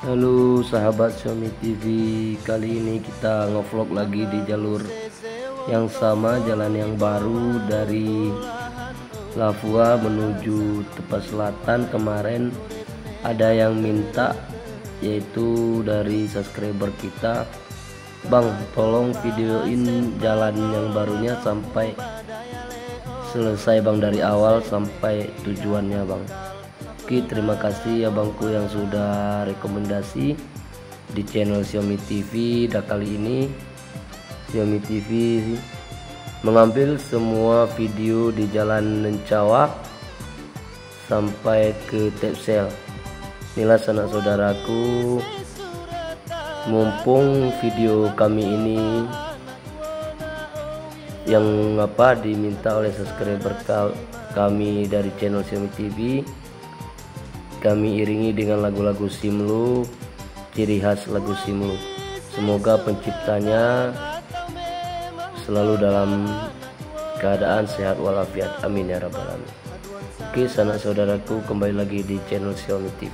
Halo sahabat Xiaomi TV, kali ini kita ngevlog lagi di jalur yang sama, jalan yang baru dari Lavua menuju Tepas Selatan. Kemarin ada yang minta, yaitu dari subscriber kita, Bang tolong videoin jalan yang barunya sampai selesai Bang, dari awal sampai tujuannya Bang. Oke, terima kasih ya Bangku yang sudah rekomendasi di channel Xiaomi TV. Dan kali ini Xiaomi TV mengambil semua video di jalan Nencawak sampai ke Tepsel. Inilah sanak saudaraku, mumpung video kami ini yang diminta oleh subscriber kami dari channel Xiaomi TV, kami iringi dengan lagu-lagu Simlu, ciri khas lagu Simlu. Semoga penciptanya selalu dalam keadaan sehat walafiat, amin ya rabbal alamin. Oke sanak saudaraku, kembali lagi di channel Xiaomi TV.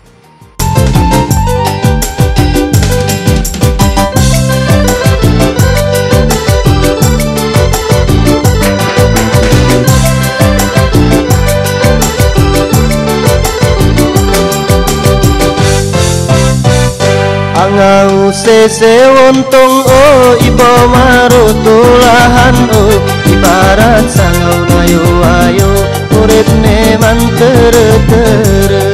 Angau sese wontong ibo marutulahan ibarat sangau ayo ayo urip neman tere-tere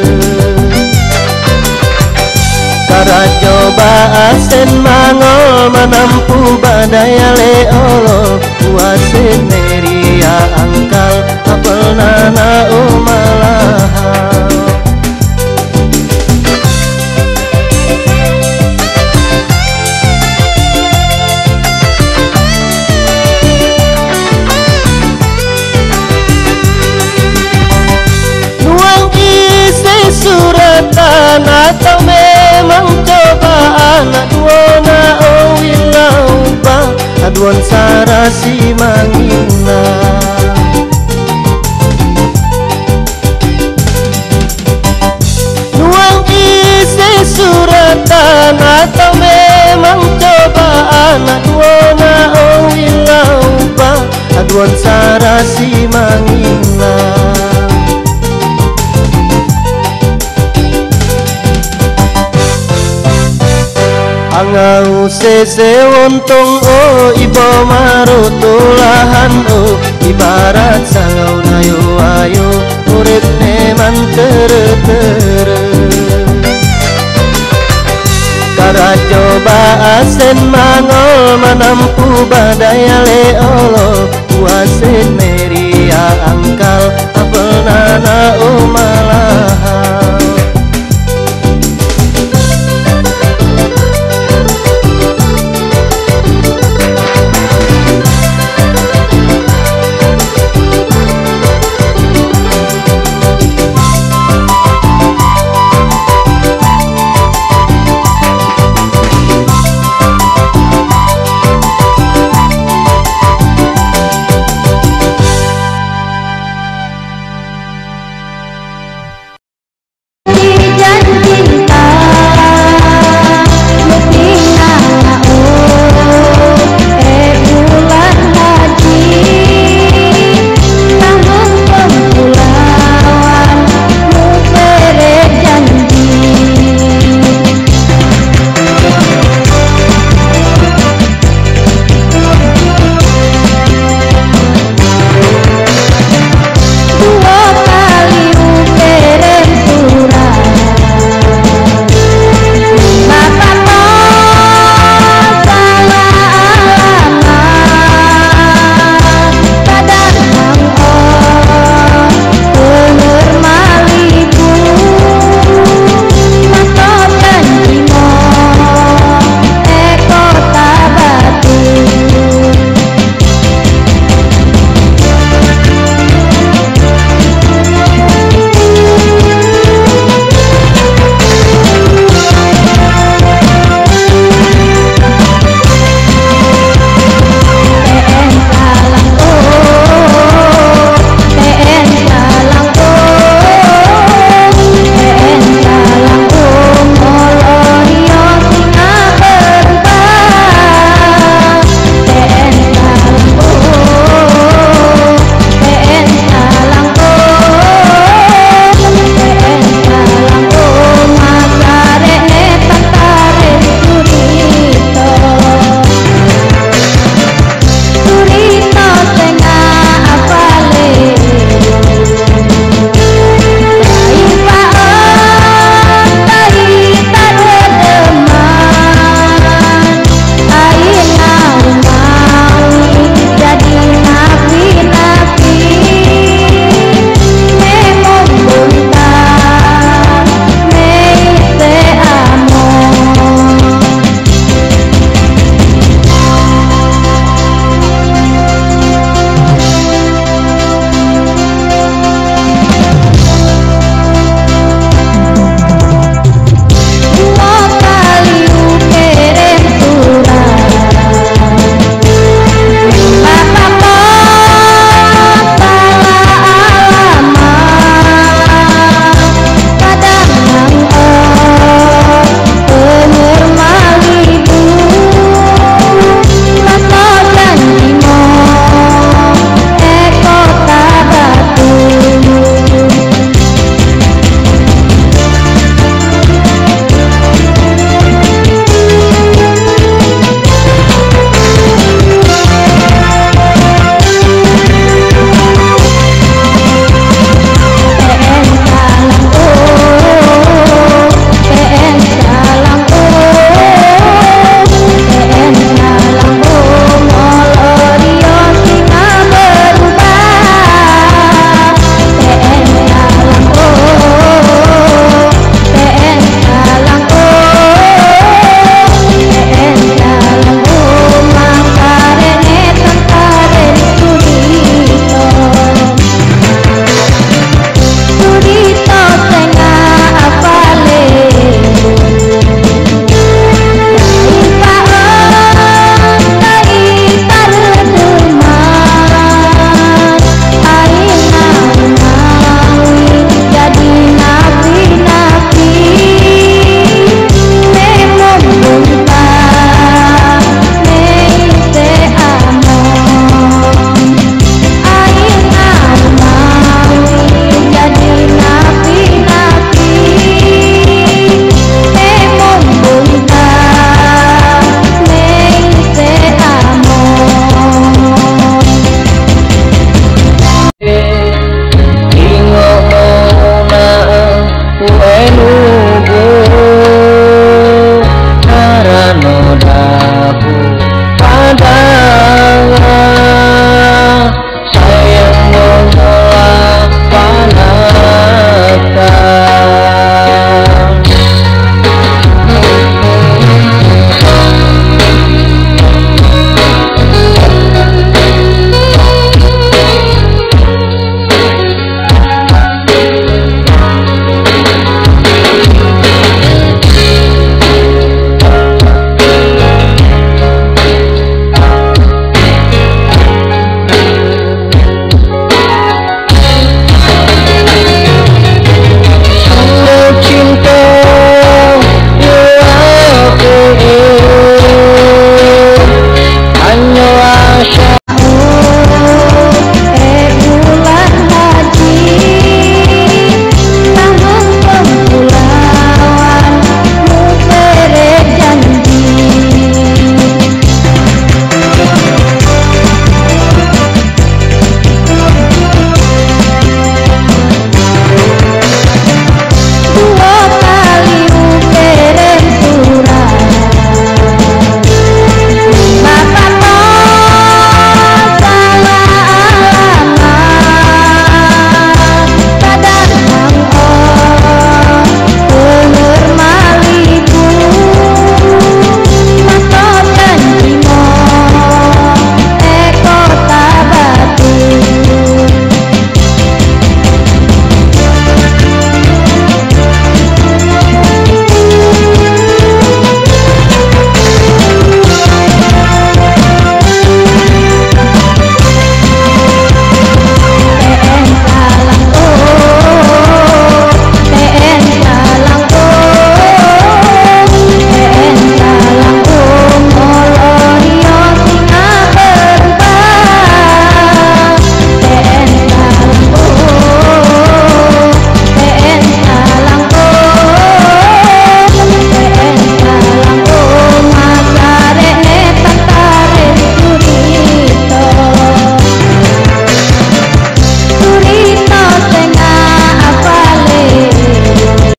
karajo baasen mangol menampu badaya leolo kuasin meria angkal apel nana malahan. Suratan atau memang cobaan, aduana wilauba aduan sarasi mangina. Nuang isi suratan atau memang cobaan, aduana wilauba aduan sarasi mangina. Angau sese wontong ibo marutulahan ibarat sangau ayo ayo urip neman tere-tere karajo baasen mangol menampu badaya leolo kuasin meria angkal apel nana malahan.